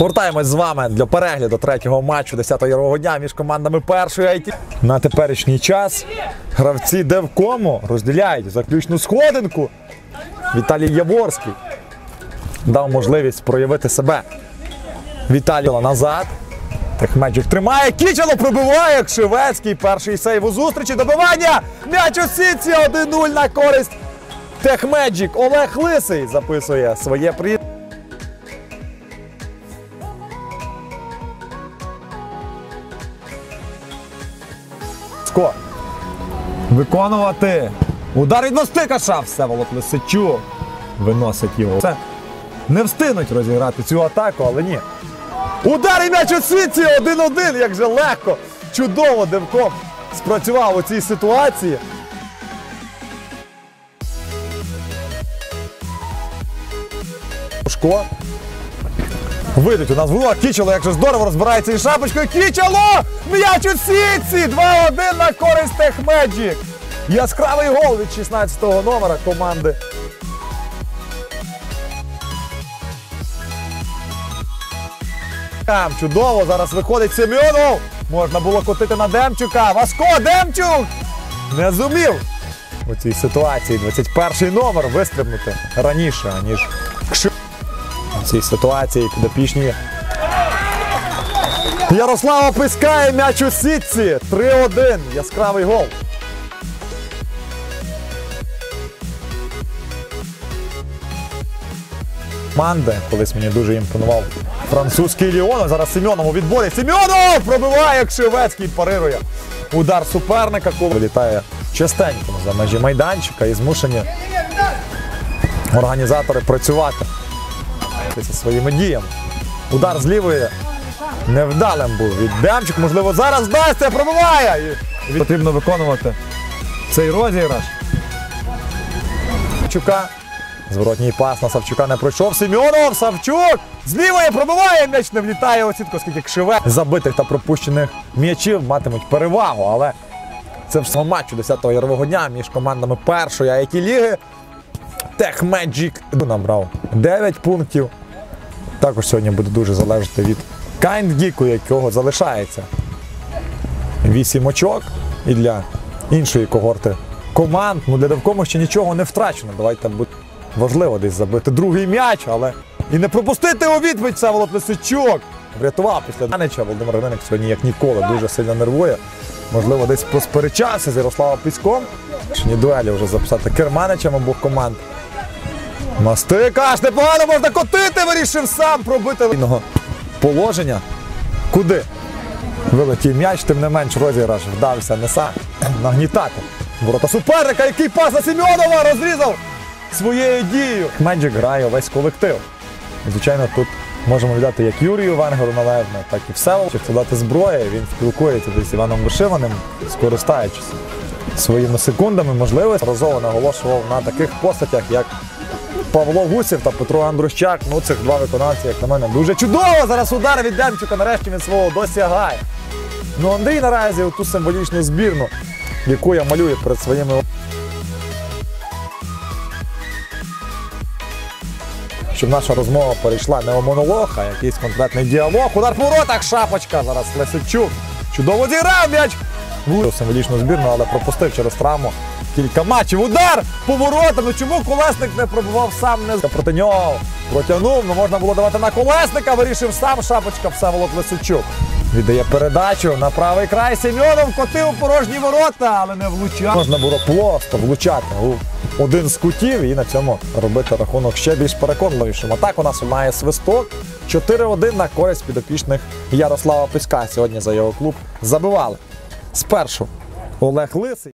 Повертаємось з вами для перегляду третього матчу 10-го ігрового дня між командами першої IT. На теперішній час гравці Девкому розділяють заключну сходинку. Віталій Яворський дав можливість проявити себе. Віталій назад. Техмеджик тримає, Кічало пробиває, Кшивецький, перший сейв у зустрічі, добивання, м'яч у сітці, 1-0 на користь Техмеджик. Олег Лисий записує своє прізвище. Виконувати удар від Мостикаша, Всеволод Лисичук виносить його. Це не встигнуть розіграти цю атаку, але ні. Удар і м'яч у сітці, 1-1, як же легко, чудово Девком спрацював у цій ситуації. Шко. Вийдуть у нас в ворот, Кічало, як же здорово розбирається із шапочкою, Кічало! М'яч у сітці, 2-1 на користь Техмеджик. Яскравий гол від 16-го номера команди. Чудово, зараз виходить Семенов. Можна було котити на Демчука. Васько, Демчук! Не зумів у цій ситуації 21-й номер вистрибнути раніше, ніж у цій ситуації підопічні. Ярослав опискає м'яч у сітці. 3-1. Яскравий гол. Команди, колись мені дуже імпонував французький Ліон. Зараз Семенов у відборі. Семенов пробиває, Кшивецький парирує. Удар суперника, коли вилітає частенько за межі майданчика і змушені організатори працювати зі своїми діями. Удар з лівої невдалим був від Демчук. Можливо, зараз вдасться, пробиває. І потрібно виконувати цей розіграш. Савчука. Зворотній пас на Савчука не пройшов. Семенов, Савчук з лівої пробиває, м'яч не влітає у сітку, оскільки Кшивець забитих та пропущених м'ячів матимуть перевагу. Але це в самому матчу 10-го ігрового дня між командами першої IT-ліги. Техмеджик набрав 9 пунктів. Також сьогодні буде дуже залежати від Кайндгіку, якого залишається 8 очок. І для іншої когорти команд, для Девкому ще нічого не втрачено. Давайте буде важливо десь забити другий м'яч, але і не пропустити у відповідь. Всеволод Лисичук врятував після Данича. Володимир Гриник сьогодні, як ніколи, дуже сильно нервує. Можливо, десь посперечався з Ярославом Піськом. Ні дуелі вже записати керманичем обох команд. Мостикаш, непогано можна котити, вирішив сам пробити положення. Куди? Вилетів м'яч, тим не менш розіграш вдався не сам нагнітати ворота суперника, який пас на Семенова розрізав своєю дією. Техмеджик грає весь колектив. І, звичайно, тут можемо віддати як Юрію Венгеру належно, так і Всеволоду. Чи дати зброї, він спілкується з Іваном Вишиваним, скористаючись своїми секундами, можливості. Разово наголошував на таких постатях, як Павло Гусів та Петро Андрущак. Ну, цих два виконавці, як на мене, дуже чудово. Зараз удар від Демчука, нарешті він свого досягає. Ну, Андрій наразі у ту символічну збірну, яку я малюю перед своїми... Щоб наша розмова перейшла не у монолог, а якийсь конкретний діалог. Удар по воротах, Шапочка, зараз Лисичук. Чудово зіграв м'яч. Влучив символічну збірну, але пропустив через травму кілька матчів. Удар по воротам. Ну чому Колесник не пробував сам? Проти нього протягнув, ну можна було давати на Колесника, вирішив сам Шапочка, Всеволод Лисичук. Віддає передачу на правий край. Семенов котив у порожні ворота, але не влучав. Можна було просто влучати у один з кутів і на цьому робити рахунок ще більш переконливішим. А так у нас має свисток. 4-1 на користь підопічних Ярослава Піська. Сьогодні за його клуб забивали. Спершу Олег Лисий.